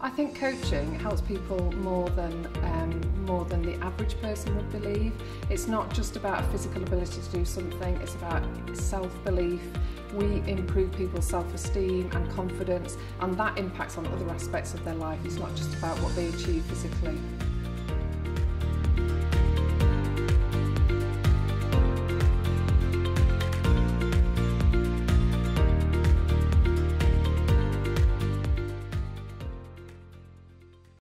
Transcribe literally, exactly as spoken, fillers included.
I think coaching helps people more than um, more than the average person would believe. It's not just about a physical ability to do something, it's about self-belief. We improve people's self-esteem and confidence, and that impacts on other aspects of their life. It's not just about what they achieve physically.